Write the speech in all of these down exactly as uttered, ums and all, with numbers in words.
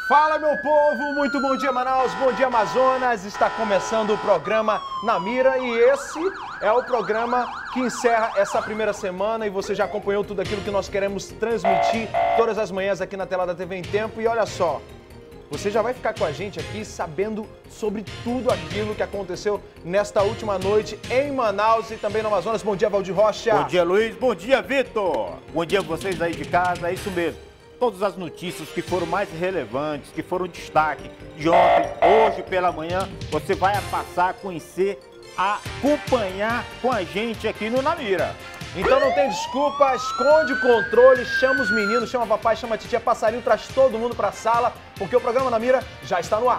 Fala, meu povo, muito bom dia, Manaus, bom dia, Amazonas. Está começando o programa Na Mira e esse é o programa que encerra essa primeira semana e você já acompanhou tudo aquilo que nós queremos transmitir todas as manhãs aqui na tela da T V em Tempo. E olha só, você já vai ficar com a gente aqui sabendo sobre tudo aquilo que aconteceu nesta última noite em Manaus e também no Amazonas. Bom dia, Valdir Rocha. Bom dia, Luiz. Bom dia, Vitor. Bom dia a vocês aí de casa, é isso mesmo. Todas as notícias que foram mais relevantes, que foram destaque de ontem, hoje pela manhã, você vai passar a conhecer, a acompanhar com a gente aqui no Na Mira. Então não tem desculpa, esconde o controle, chama os meninos, chama papai, chama a titia, passarinho, traz todo mundo pra sala, porque o programa Na Mira já está no ar.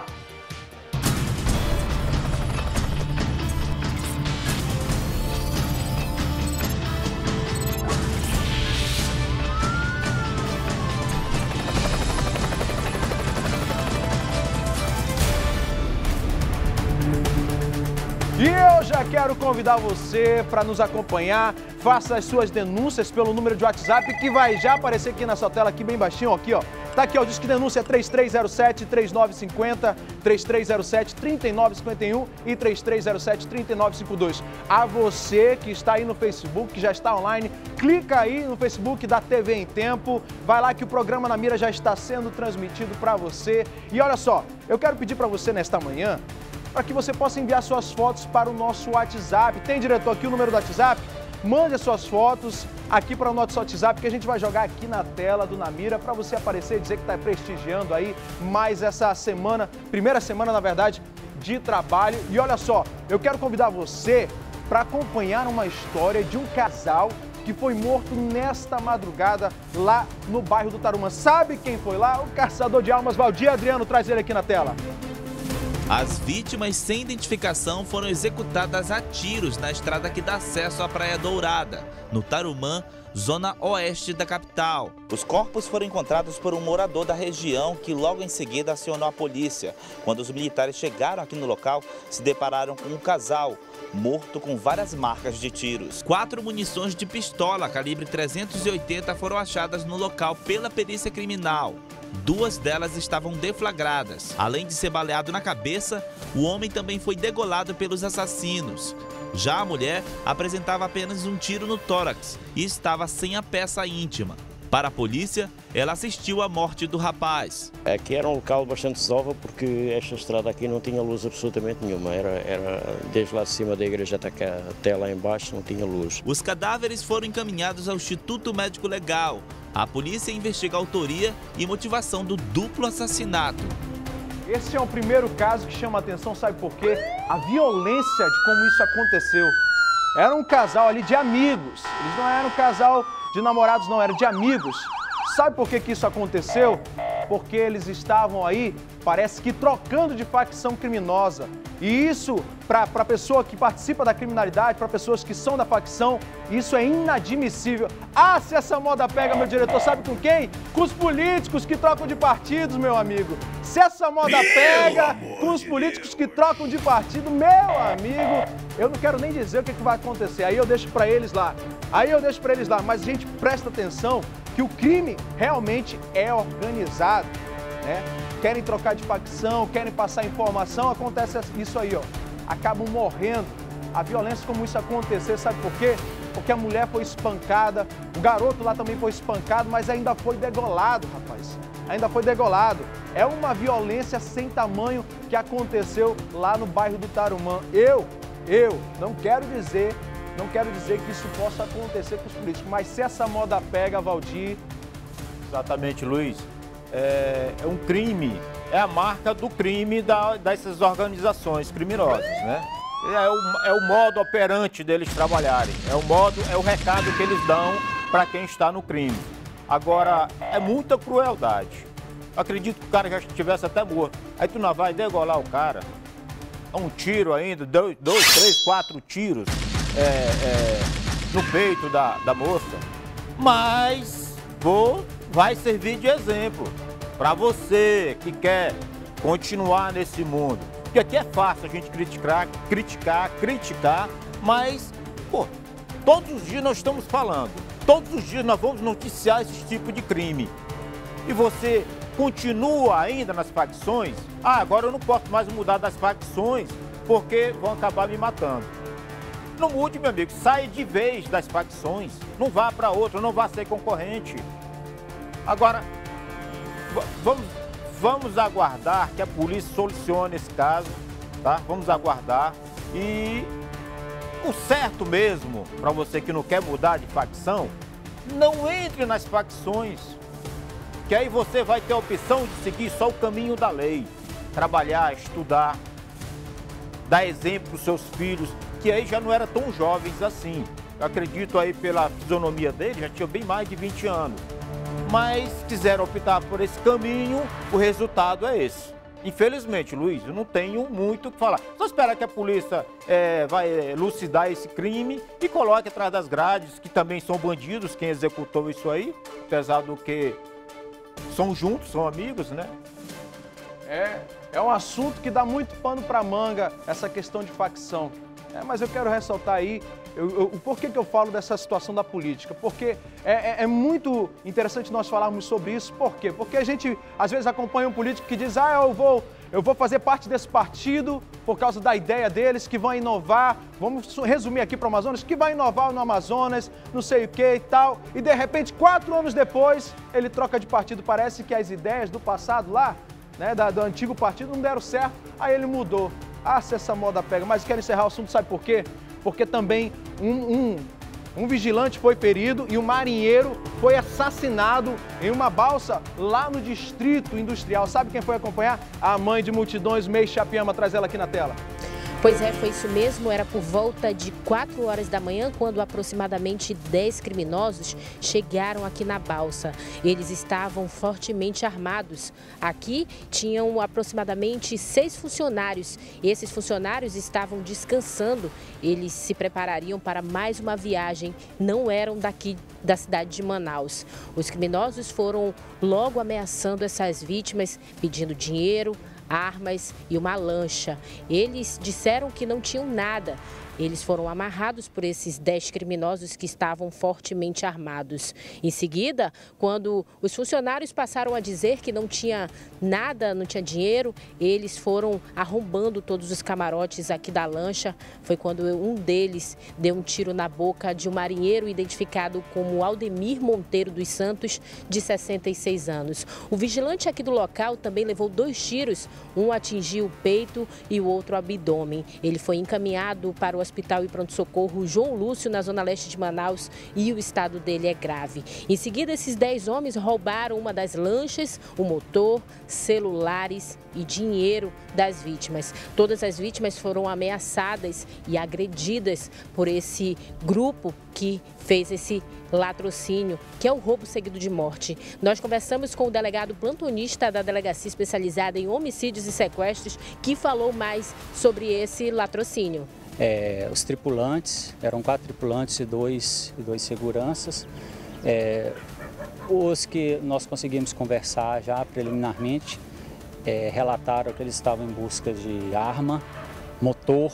E eu já quero convidar você para nos acompanhar, faça as suas denúncias pelo número de WhatsApp que vai já aparecer aqui na sua tela, aqui bem baixinho, aqui ó. Tá aqui ó, diz que denúncia três três zero sete, três nove cinco zero, três três zero sete, três nove cinco um e três três zero sete, três nove cinco dois. A você que está aí no Facebook, que já está online, clica aí no Facebook da T V em Tempo, vai lá que o programa Na Mira já está sendo transmitido para você. E olha só, eu quero pedir para você nesta manhã, para que você possa enviar suas fotos para o nosso WhatsApp. Tem, diretor, aqui o número do WhatsApp? Mande as suas fotos aqui para o nosso WhatsApp, que a gente vai jogar aqui na tela do Na Mira para você aparecer e dizer que está prestigiando aí mais essa semana, primeira semana, na verdade, de trabalho. E olha só, eu quero convidar você para acompanhar uma história de um casal que foi morto nesta madrugada lá no bairro do Tarumã. Sabe quem foi lá? O caçador de almas, Valdir Adriano, traz ele aqui na tela. As vítimas sem identificação foram executadas a tiros na estrada que dá acesso à Praia Dourada, no Tarumã, zona oeste da capital. Os corpos foram encontrados por um morador da região que logo em seguida acionou a polícia. Quando os militares chegaram aqui no local, se depararam com um casal morto com várias marcas de tiros. Quatro munições de pistola calibre trezentos e oitenta foram achadas no local pela perícia criminal. Duas delas estavam deflagradas. Além de ser baleado na cabeça, o homem também foi degolado pelos assassinos. Já a mulher apresentava apenas um tiro no tórax e estava sem a peça íntima. Para a polícia, ela assistiu à morte do rapaz. Aqui era um local bastante salvo porque esta estrada aqui não tinha luz absolutamente nenhuma. Era, era desde lá de cima da igreja até, cá, até lá embaixo não tinha luz. Os cadáveres foram encaminhados ao Instituto Médico Legal. A polícia investiga a autoria e motivação do duplo assassinato. Esse é o primeiro caso que chama a atenção, sabe por quê? A violência de como isso aconteceu. Era um casal ali de amigos, eles não eram um casal de namorados, não, eram de amigos. Sabe por que que isso aconteceu? Porque eles estavam aí, parece que trocando de facção criminosa. E isso, para a pessoa que participa da criminalidade, para pessoas que são da facção, isso é inadmissível. Ah, se essa moda pega, meu diretor, sabe com quem? Com os políticos que trocam de partidos, meu amigo. Se essa moda pega com os políticos que trocam de partido, meu amigo, eu não quero nem dizer o que, que vai acontecer. Aí eu deixo para eles lá. Aí eu deixo para eles lá. Mas, gente, presta atenção que o crime realmente é organizado, né? Querem trocar de facção, querem passar informação, acontece isso aí, ó. Acabam morrendo. A violência como isso acontecer, sabe por quê? Porque a mulher foi espancada, o garoto lá também foi espancado, mas ainda foi degolado, rapaz. Ainda foi degolado. É uma violência sem tamanho que aconteceu lá no bairro do Tarumã. Eu, eu não quero dizer, não quero dizer que isso possa acontecer com os políticos, mas se essa moda pega, Valdir... Exatamente, Luiz. É, é um crime, é a marca do crime da, dessas organizações criminosas, né? É o, é o modo operante deles trabalharem, é o modo, é o recado que eles dão para quem está no crime. Agora, é muita crueldade. Acredito que o cara já estivesse até morto. Aí tu não vai degolar o cara, um tiro ainda, dois, dois três, quatro tiros é, é, no peito da, da moça. Mas vou, vai servir de exemplo para você que quer continuar nesse mundo. Porque aqui é fácil a gente criticar, criticar, criticar, mas, pô, todos os dias nós estamos falando, todos os dias nós vamos noticiar esse tipo de crime. E você continua ainda nas facções, ah, agora eu não posso mais mudar das facções porque vão acabar me matando. Não mude, meu amigo, sai de vez das facções, não vá para outra, não vá ser concorrente. Agora, vamos, vamos aguardar que a polícia solucione esse caso, tá? Vamos aguardar e o certo mesmo, para você que não quer mudar de facção, não entre nas facções, que aí você vai ter a opção de seguir só o caminho da lei, trabalhar, estudar, dar exemplo para os seus filhos, que aí já não eram tão jovens assim. Eu acredito aí pela fisionomia dele, já tinha bem mais de vinte anos. Mas quiseram optar por esse caminho, o resultado é esse. Infelizmente, Luiz, eu não tenho muito o que falar. Só esperar que a polícia é, vai elucidar esse crime e coloque atrás das grades, que também são bandidos, quem executou isso aí, apesar do que são juntos, são amigos, né? É, é um assunto que dá muito pano para manga, essa questão de facção. É, mas eu quero ressaltar aí eu, eu, o porquê que eu falo dessa situação da política. Porque é, é, é muito interessante nós falarmos sobre isso. Por quê? Porque a gente, às vezes, acompanha um político que diz, ah, eu vou, eu vou fazer parte desse partido por causa da ideia deles, que vão inovar, vamos resumir aqui para o Amazonas, que vai inovar no Amazonas, não sei o que e tal. E, de repente, quatro anos depois, ele troca de partido. Parece que as ideias do passado lá, né, da, do antigo partido, não deram certo, aí ele mudou. Ah, se essa moda pega. Mas quero encerrar o assunto, sabe por quê? Porque também um, um, um vigilante foi ferido e um marinheiro foi assassinado em uma balsa lá no Distrito Industrial. Sabe quem foi acompanhar? A mãe de multidões, May Chapiama. Traz ela aqui na tela. Pois é, foi isso mesmo. Era por volta de quatro horas da manhã quando aproximadamente dez criminosos chegaram aqui na balsa. Eles estavam fortemente armados. Aqui tinham aproximadamente seis funcionários. Esses funcionários estavam descansando. Eles se preparariam para mais uma viagem. Não eram daqui da cidade de Manaus. Os criminosos foram logo ameaçando essas vítimas, pedindo dinheiro, armas e uma lancha. Eles disseram que não tinham nada. Eles foram amarrados por esses dez criminosos que estavam fortemente armados. Em seguida, quando os funcionários passaram a dizer que não tinha nada, não tinha dinheiro, eles foram arrombando todos os camarotes aqui da lancha. Foi quando um deles deu um tiro na boca de um marinheiro identificado como Aldemir Monteiro dos Santos, de sessenta e seis anos. O vigilante aqui do local também levou dois tiros, um atingiu o peito e o outro o abdômen. Ele foi encaminhado para o Hospital e Pronto-Socorro João Lúcio, na zona leste de Manaus, e o estado dele é grave. Em seguida, esses dez homens roubaram uma das lanchas, o motor, celulares e dinheiro das vítimas. Todas as vítimas foram ameaçadas e agredidas por esse grupo que fez esse latrocínio, que é o roubo seguido de morte. Nós conversamos com o delegado plantonista da Delegacia Especializada em Homicídios e Sequestros, que falou mais sobre esse latrocínio. É, os tripulantes, eram quatro tripulantes e dois, e dois seguranças. É, os que nós conseguimos conversar já preliminarmente, é, relataram que eles estavam em busca de arma, motor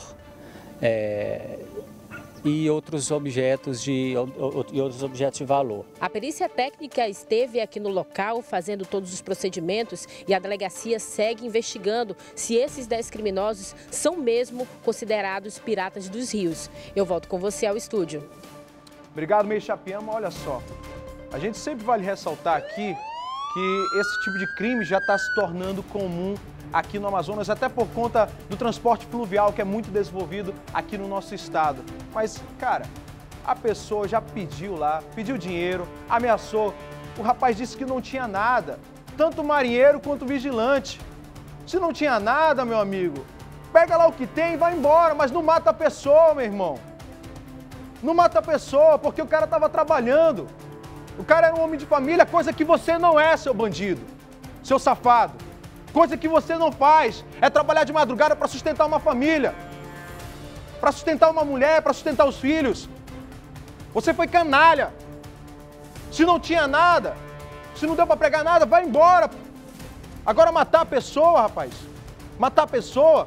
é, e outros objetos de, e outros objetos de valor. A perícia técnica esteve aqui no local fazendo todos os procedimentos e a delegacia segue investigando se esses dez criminosos são mesmo considerados piratas dos rios. Eu volto com você ao estúdio. Obrigado, May Chapiama. Olha só, a gente sempre vale ressaltar aqui que esse tipo de crime já está se tornando comum aqui no Amazonas, até por conta do transporte fluvial, que é muito desenvolvido aqui no nosso estado. Mas, cara, a pessoa já pediu lá, pediu dinheiro, ameaçou. O rapaz disse que não tinha nada, tanto o marinheiro quanto o vigilante. Se não tinha nada, meu amigo, pega lá o que tem e vai embora, mas não mata a pessoa, meu irmão. Não mata a pessoa, porque o cara estava trabalhando. O cara era um homem de família, coisa que você não é, seu bandido, seu safado. Coisa que você não faz é trabalhar de madrugada para sustentar uma família, para sustentar uma mulher, para sustentar os filhos. Você foi canalha. Se não tinha nada, se não deu para pregar nada, vai embora. Agora matar a pessoa, rapaz, matar a pessoa,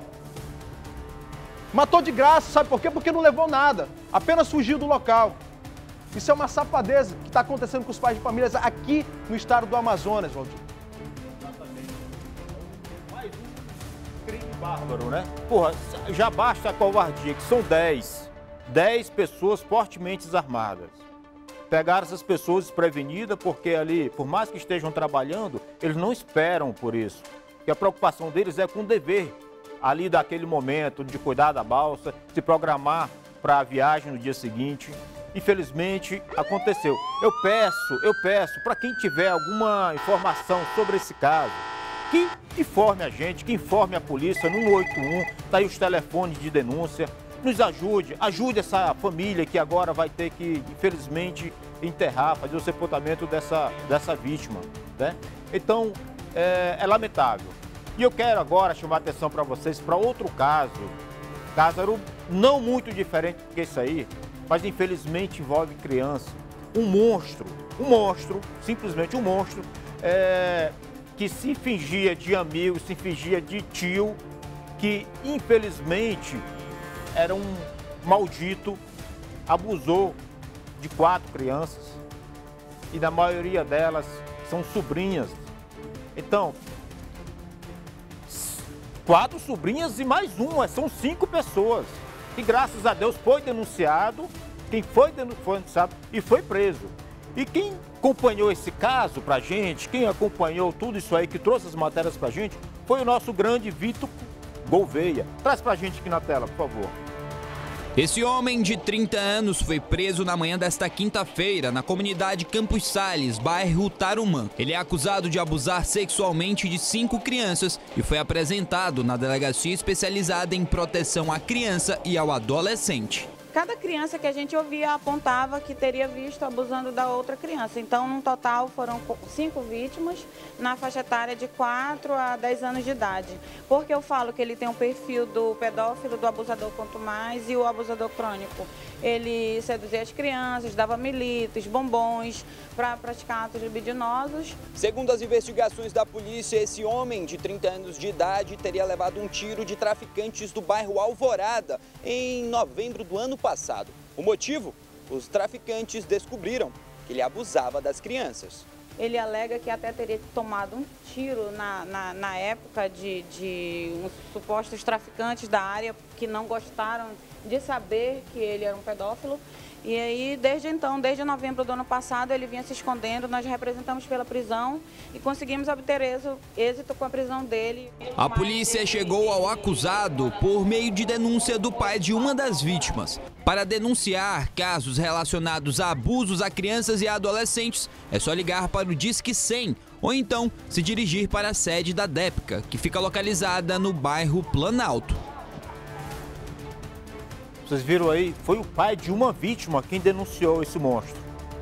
matou de graça, sabe por quê? Porque não levou nada, apenas fugiu do local. Isso é uma safadeza que está acontecendo com os pais de famílias aqui no estado do Amazonas, Valdir. crime bárbaro, né? Porra, já basta a covardia, que são dez. dez pessoas fortemente armadas. Pegaram essas pessoas desprevenidas porque ali, por mais que estejam trabalhando, eles não esperam por isso. Porque a preocupação deles é com o dever ali daquele momento de cuidar da balsa, se programar para a viagem no dia seguinte. Infelizmente, aconteceu. Eu peço, eu peço para quem tiver alguma informação sobre esse caso, que informe a gente, que informe a polícia no um oito um, tá aí os telefones de denúncia, nos ajude, ajude essa família que agora vai ter que, infelizmente, enterrar, fazer o sepultamento dessa, dessa vítima, né? Então, é, é lamentável. E eu quero agora chamar a atenção para vocês para outro caso, caso não muito diferente do que esse aí, mas infelizmente envolve criança. Um monstro, um monstro, simplesmente um monstro, é, que se fingia de amigo, se fingia de tio, que infelizmente era um maldito, abusou de quatro crianças e na maioria delas são sobrinhas. Então, quatro sobrinhas e mais uma, são cinco pessoas. E graças a Deus foi denunciado, quem foi denunciado e foi preso. E quem acompanhou esse caso pra gente, quem acompanhou tudo isso aí, que trouxe as matérias pra gente, foi o nosso grande Vitor Gouveia. Traz pra gente aqui na tela, por favor. Esse homem de trinta anos foi preso na manhã desta quinta-feira na comunidade Campos Sales, bairro Tarumã. Ele é acusado de abusar sexualmente de cinco crianças e foi apresentado na delegacia especializada em proteção à criança e ao adolescente. Cada criança que a gente ouvia apontava que teria visto abusando da outra criança. Então, no total, foram cinco vítimas na faixa etária de quatro a dez anos de idade. Porque eu falo que ele tem um perfil do pedófilo, do abusador quanto mais e o abusador crônico. Ele seduzia as crianças, dava militos, bombons para praticar atos libidinosos. Segundo as investigações da polícia, esse homem de trinta anos de idade teria levado um tiro de traficantes do bairro Alvorada em novembro do ano passado. O motivo? Os traficantes descobriram que ele abusava das crianças. Ele alega que até teria tomado um tiro na, na, na época de, de uns supostos traficantes da área que não gostaram de saber que ele era um pedófilo. E aí, desde então, desde novembro do ano passado, ele vinha se escondendo, nós representamos pela prisão e conseguimos obter êxito com a prisão dele. A polícia chegou ao acusado por meio de denúncia do pai de uma das vítimas. Para denunciar casos relacionados a abusos a crianças e adolescentes, é só ligar para o Disque cem ou então se dirigir para a sede da DEPCA, que fica localizada no bairro Planalto. Vocês viram aí, foi o pai de uma vítima quem denunciou esse monstro.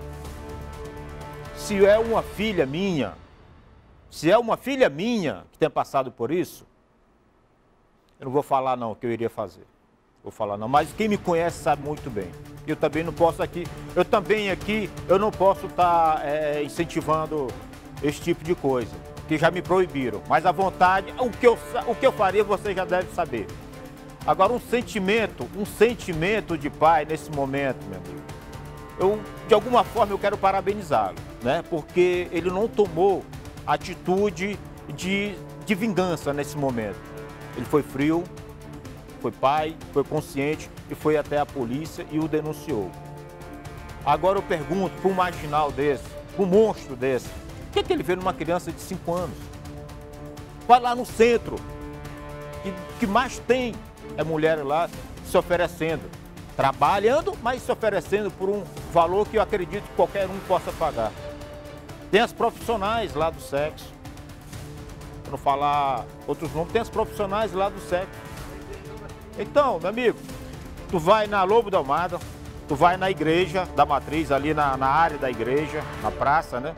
Se é uma filha minha, se é uma filha minha que tem passado por isso, eu não vou falar não o que eu iria fazer. Vou falar não, mas quem me conhece sabe muito bem. Eu também não posso aqui, eu também aqui, eu não posso estar é, incentivando esse tipo de coisa, que já me proibiram. Mas à vontade, o que eu, o que eu faria você já deve saber. Agora, um sentimento, um sentimento de pai nesse momento, meu amigo, eu, de alguma forma, eu quero parabenizá-lo, né? Porque ele não tomou atitude de, de vingança nesse momento. Ele foi frio, foi pai, foi consciente e foi até a polícia e o denunciou. Agora eu pergunto para um marginal desse, para um monstro desse, o que é que ele vê numa criança de cinco anos? Vai lá no centro, que, que mais tem é mulher lá se oferecendo, trabalhando, mas se oferecendo por um valor que eu acredito que qualquer um possa pagar. Tem as profissionais lá do sexo, para não falar outros nomes, tem as profissionais lá do sexo. Então, meu amigo, tu vai na Lobo da Almada, tu vai na igreja da Matriz, ali na, na área da igreja, na praça, né?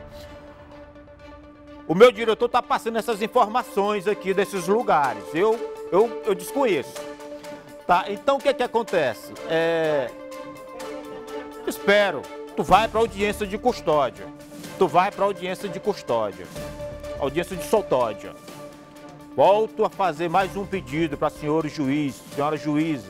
O meu diretor está passando essas informações aqui desses lugares, eu, eu, eu desconheço. Tá, então o que que acontece? É... Espero, tu vai para audiência de custódia, tu vai para audiência de custódia, audiência de soltódia. Volto a fazer mais um pedido para senhores juízes, senhoras juízas.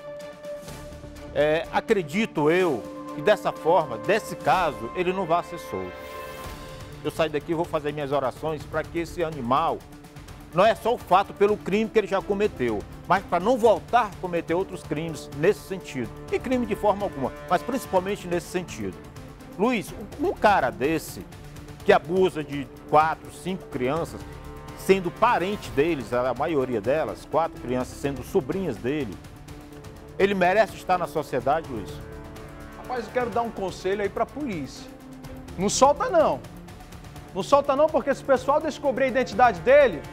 É, acredito eu que dessa forma, desse caso, ele não vai ser solto. Eu saio daqui e vou fazer minhas orações para que esse animal não é só o fato pelo crime que ele já cometeu, mas para não voltar a cometer outros crimes nesse sentido. E crime de forma alguma, mas principalmente nesse sentido. Luiz, um cara desse, que abusa de quatro, cinco crianças, sendo parente deles, a maioria delas, quatro crianças sendo sobrinhas dele, ele merece estar na sociedade, Luiz? Rapaz, eu quero dar um conselho aí pra polícia. Não solta não. Não solta não, porque se o pessoal descobrir a identidade dele,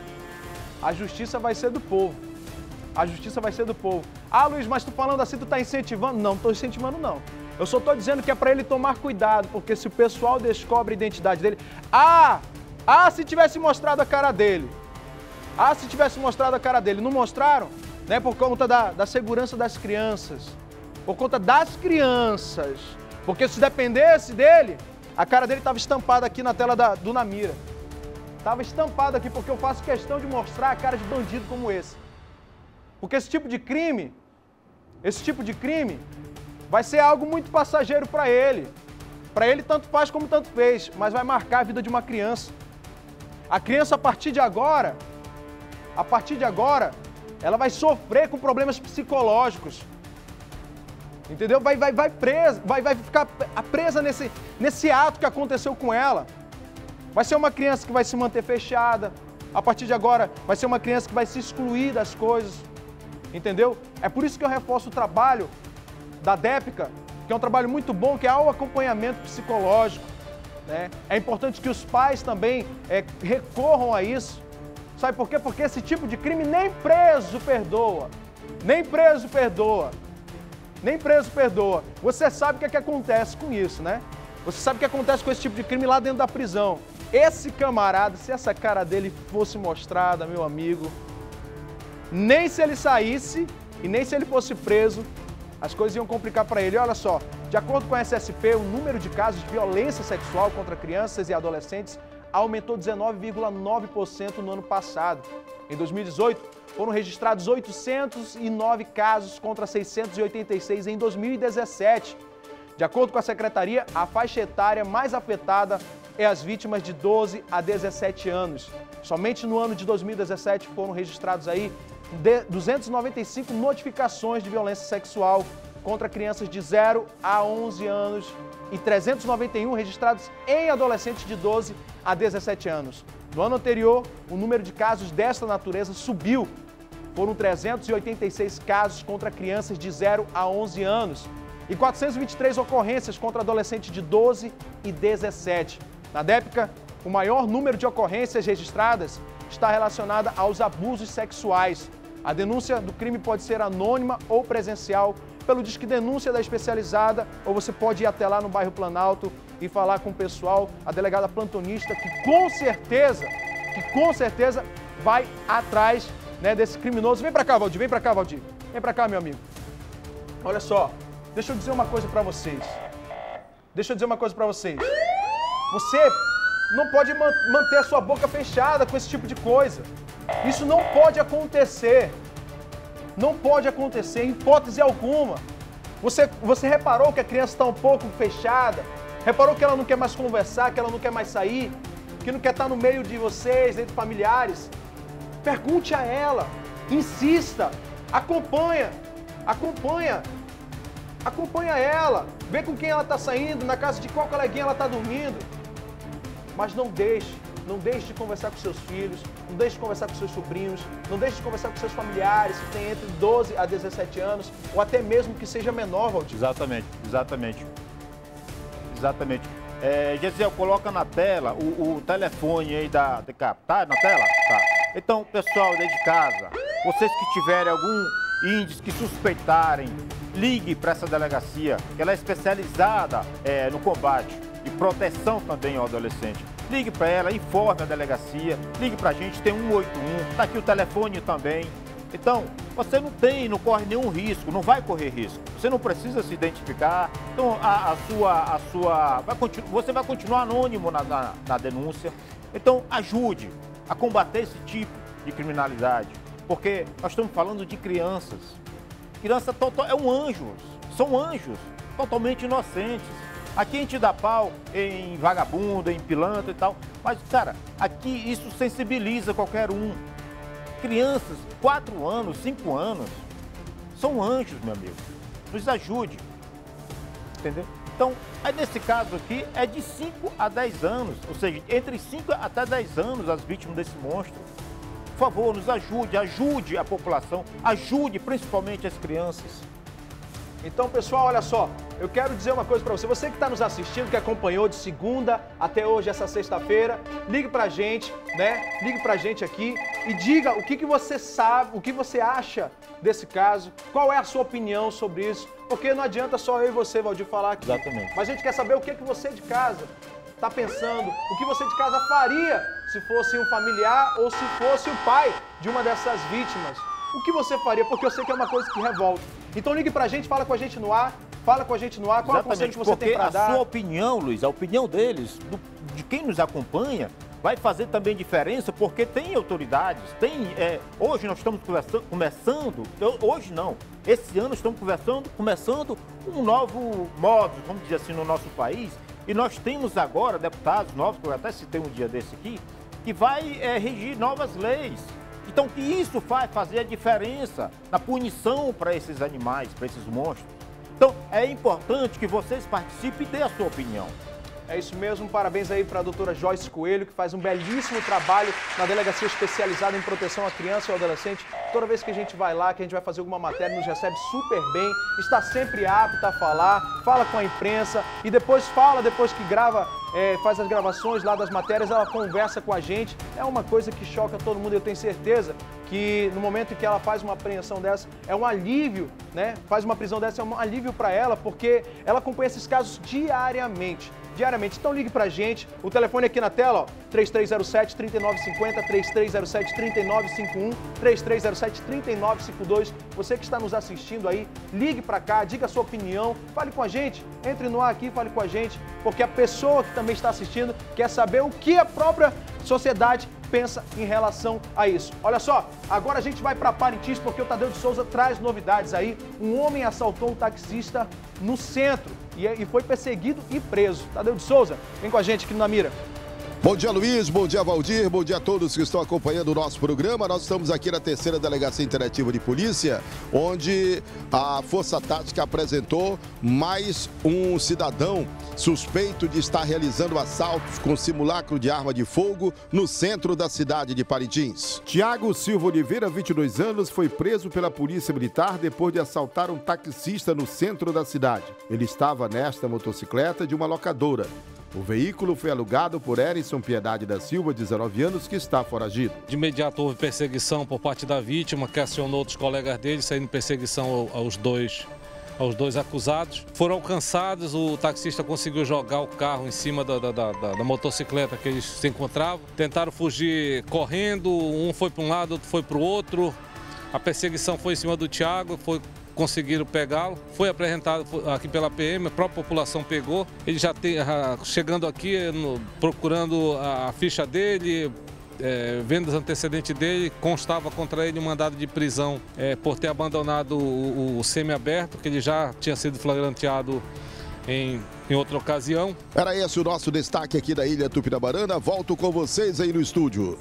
a justiça vai ser do povo. A justiça vai ser do povo. Ah, Luiz, mas tu falando assim, tu tá incentivando? Não, não tô incentivando não. Eu só tô dizendo que é pra ele tomar cuidado, porque se o pessoal descobre a identidade dele... Ah! Ah, se tivesse mostrado a cara dele. Ah, se tivesse mostrado a cara dele. Não mostraram? Né, por conta da, da segurança das crianças. Por conta das crianças. Porque se dependesse dele, a cara dele estava estampada aqui na tela da, do Namira. Estava estampada aqui, porque eu faço questão de mostrar a cara de bandido como esse. Porque esse tipo de crime, esse tipo de crime, vai ser algo muito passageiro para ele. Para ele tanto faz como tanto fez, mas vai marcar a vida de uma criança. A criança, a partir de agora, a partir de agora, ela vai sofrer com problemas psicológicos. Entendeu? Vai, vai, vai presa, vai, vai ficar presa nesse, nesse ato que aconteceu com ela. Vai ser uma criança que vai se manter fechada. A partir de agora, vai ser uma criança que vai se excluir das coisas. Entendeu? É por isso que eu reforço o trabalho da DEPCA, que é um trabalho muito bom, que é o acompanhamento psicológico. Né? É importante que os pais também é, recorram a isso. Sabe por quê? Porque esse tipo de crime nem preso perdoa. Nem preso perdoa. Nem preso perdoa. Você sabe o que é que acontece com isso, né? Você sabe o que acontece com esse tipo de crime lá dentro da prisão. Esse camarada, se essa cara dele fosse mostrada, meu amigo, nem se ele saísse e nem se ele fosse preso, as coisas iam complicar para ele. Olha só, de acordo com a S S P, o número de casos de violência sexual contra crianças e adolescentes aumentou dezenove vírgula nove por cento no ano passado. Em dois mil e dezoito, foram registrados oitocentos e nove casos contra seiscentos e oitenta e seis em dois mil e dezessete. De acordo com a Secretaria, a faixa etária mais afetada é as vítimas de doze a dezessete anos. Somente no ano de dois mil e dezessete foram registrados aí duzentas e noventa e cinco notificações de violência sexual contra crianças de zero a onze anos e trezentos e noventa e um registrados em adolescentes de doze a dezessete anos. No ano anterior, o número de casos desta natureza subiu. Foram trezentos e oitenta e seis casos contra crianças de zero a onze anos e quatrocentas e vinte e três ocorrências contra adolescentes de doze e dezessete. Na DEPCA, o maior número de ocorrências registradas está relacionada aos abusos sexuais. A denúncia do crime pode ser anônima ou presencial pelo Disque Denúncia da Especializada, ou você pode ir até lá no bairro Planalto e falar com o pessoal, a delegada plantonista, que com certeza, que com certeza vai atrás, né, desse criminoso. Vem pra cá, Valdir, vem pra cá, Valdir. Vem pra cá, meu amigo. Olha só, deixa eu dizer uma coisa pra vocês. Deixa eu dizer uma coisa pra vocês. Você não pode manter a sua boca fechada com esse tipo de coisa. Isso não pode acontecer. Não pode acontecer, em hipótese alguma. Você, você reparou que a criança está um pouco fechada? Reparou que ela não quer mais conversar, que ela não quer mais sair? Que não quer estar no meio de vocês, entre familiares? Pergunte a ela, insista, acompanha, acompanha, acompanha ela, vê com quem ela está saindo, na casa de qual coleguinha ela está dormindo. Mas não deixe, não deixe de conversar com seus filhos, não deixe de conversar com seus sobrinhos, não deixe de conversar com seus familiares que têm entre doze a dezessete anos, ou até mesmo que seja menor, Valdir. Exatamente, exatamente. Exatamente. É, Gisele, coloca na tela o, o telefone aí da D E CAP, tá? Na tela? Tá. Então, pessoal daí de casa, vocês que tiverem algum índice que suspeitarem, ligue para essa delegacia, que ela é especializada é, no combate e proteção também ao adolescente. Ligue para ela, informe a delegacia, ligue para a gente, tem um oito um, tá aqui o telefone também. Então, você não tem, não corre nenhum risco, não vai correr risco. Você não precisa se identificar. Então, a, a sua, a sua, vai continu, você vai continuar anônimo na, na, na denúncia. Então, ajude a combater esse tipo de criminalidade, porque nós estamos falando de crianças. Criança total, é um anjo, são anjos, totalmente inocentes. Aqui a gente dá pau em vagabundo, em pilantra e tal, mas, cara, aqui isso sensibiliza qualquer um. Crianças, quatro anos, cinco anos, são anjos, meu amigo. Nos ajude, entendeu? Então, aí nesse caso aqui, é de cinco a dez anos, ou seja, entre cinco até dez anos as vítimas desse monstro. Por favor, nos ajude, ajude a população, ajude principalmente as crianças. Então, pessoal, olha só, eu quero dizer uma coisa para você. Você que está nos assistindo, que acompanhou de segunda até hoje, essa sexta-feira, ligue pra gente, né? Ligue pra gente aqui e diga o que, que você sabe, o que você acha desse caso, qual é a sua opinião sobre isso, porque não adianta só eu e você, Valdir, falar aqui. Exatamente. Mas a gente quer saber o que, que você de casa está pensando, o que você de casa faria se fosse um familiar ou se fosse o pai de uma dessas vítimas. O que você faria? Porque eu sei que é uma coisa que revolta. Então ligue pra gente, fala com a gente no ar, fala com a gente no ar, qual é o conselho que você tem para dar? A sua opinião, Luiz, a opinião deles, do, de quem nos acompanha, vai fazer também diferença, porque tem autoridades, tem... É, hoje nós estamos conversando, começando, hoje não, esse ano estamos conversando, começando um novo modo, vamos dizer assim, no nosso país, e nós temos agora deputados novos, que eu até citei um dia desse aqui, que vai é, regir novas leis. Então, que isso vai fazer a diferença na punição para esses animais, para esses monstros. Então, é importante que vocês participem e dêem a sua opinião. É isso mesmo, parabéns aí para a doutora Joyce Coelho, que faz um belíssimo trabalho na delegacia especializada em proteção à criança e ao adolescente. Toda vez que a gente vai lá, que a gente vai fazer alguma matéria, nos recebe super bem, está sempre apta a falar, fala com a imprensa e depois fala, depois que grava, é, faz as gravações lá das matérias, ela conversa com a gente. É uma coisa que choca todo mundo, eu tenho certeza que no momento em que ela faz uma apreensão dessa, é um alívio, né? Faz uma prisão dessa, é um alívio para ela, porque ela acompanha esses casos diariamente. Diariamente. Então ligue pra gente, o telefone aqui na tela, ó, três três zero sete, três nove cinco zero, três três zero sete, três nove cinco um, três três zero sete, três nove cinco dois. Você que está nos assistindo aí, ligue pra cá, diga a sua opinião, fale com a gente, entre no ar aqui, fale com a gente, porque a pessoa que também está assistindo quer saber o que a própria sociedade pensa em relação a isso. Olha só, agora a gente vai para Parintins, porque o Tadeu de Souza traz novidades aí. Um homem assaltou um taxista no centro e foi perseguido e preso. Tadeu de Souza, vem com a gente aqui na mira. Bom dia, Luiz. Bom dia, Valdir. Bom dia a todos que estão acompanhando o nosso programa. Nós estamos aqui na terceira Delegacia Interativa de Polícia, onde a Força Tática apresentou mais um cidadão suspeito de estar realizando assaltos com simulacro de arma de fogo no centro da cidade de Parintins. Tiago Silva Oliveira, vinte e dois anos, foi preso pela Polícia Militar depois de assaltar um taxista no centro da cidade. Ele estava nesta motocicleta de uma locadora. O veículo foi alugado por Erison Piedade da Silva, dezenove anos, que está foragido. De imediato houve perseguição por parte da vítima, que acionou outros colegas dele, saindo em perseguição aos dois, aos dois acusados. Foram alcançados, o taxista conseguiu jogar o carro em cima da, da, da, da motocicleta que eles se encontravam. Tentaram fugir correndo, um foi para um lado, outro foi para o outro. A perseguição foi em cima do Tiago, foi... conseguiram pegá-lo, foi apresentado aqui pela P M, a própria população pegou. Ele já tem, chegando aqui, no, procurando a, a ficha dele, é, vendo os antecedentes dele, constava contra ele um mandado de prisão é, por ter abandonado o, o semiaberto, que ele já tinha sido flagranteado em, em outra ocasião. Era esse o nosso destaque aqui da Ilha Tupinabarana. Volto com vocês aí no estúdio.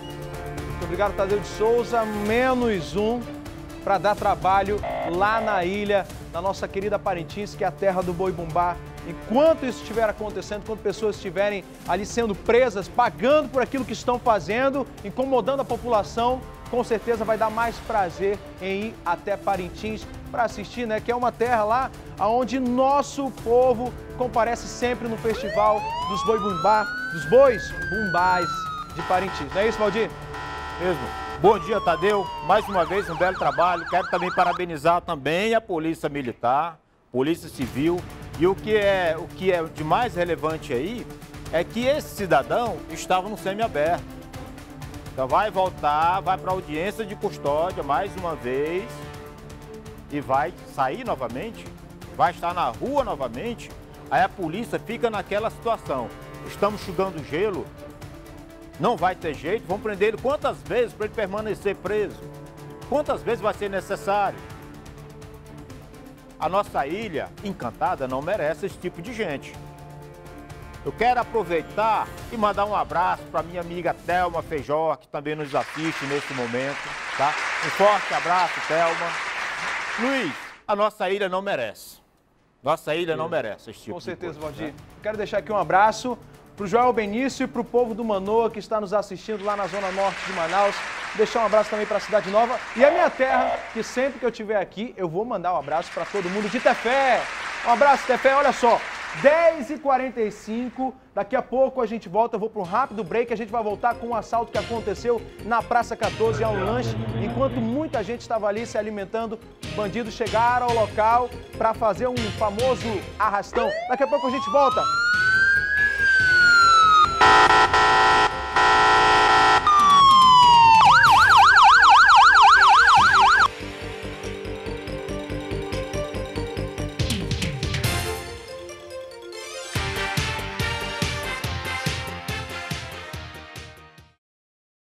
Muito obrigado, Tadeu de Souza. Menos um para dar trabalho lá na ilha, na nossa querida Parintins, que é a terra do boi-bumbá. Enquanto isso estiver acontecendo, enquanto pessoas estiverem ali sendo presas, pagando por aquilo que estão fazendo, incomodando a população, com certeza vai dar mais prazer em ir até Parintins para assistir, né? Que é uma terra lá onde nosso povo comparece sempre no festival dos boi-bumbá, dos bois bumbás de Parintins. Não é isso, Valdir? Mesmo. Bom dia, Tadeu. Mais uma vez, um belo trabalho. Quero também parabenizar também a Polícia Militar, Polícia Civil. E o que é, o que é de mais relevante aí é que esse cidadão estava no semiaberto. Então vai voltar, vai para a audiência de custódia mais uma vez e vai sair novamente, vai estar na rua novamente. Aí a polícia fica naquela situação. Estamos enxugando gelo. Não vai ter jeito, vão prender ele quantas vezes para ele permanecer preso? Quantas vezes vai ser necessário? a nossa ilha encantada não merece esse tipo de gente. Eu quero aproveitar e mandar um abraço para minha amiga Thelma Feijó, que também nos assiste nesse momento, tá? Um forte abraço, Thelma. Luiz, a nossa ilha não merece. Nossa ilha não merece esse tipo Com de certeza, coisa, Valdir. né? Quero deixar aqui um abraço para o Joel Benício e para o povo do Manoa que está nos assistindo lá na zona norte de Manaus. Deixar um abraço também para a Cidade Nova e a minha terra, que sempre que eu estiver aqui, eu vou mandar um abraço para todo mundo de Tefé. Um abraço, Tefé. Olha só, dez e quarenta e cinco, daqui a pouco a gente volta, eu vou para um rápido break, a gente vai voltar com um assalto que aconteceu na Praça quatorze, é um lanche, enquanto muita gente estava ali se alimentando, os bandidos chegaram ao local para fazer um famoso arrastão. Daqui a pouco a gente volta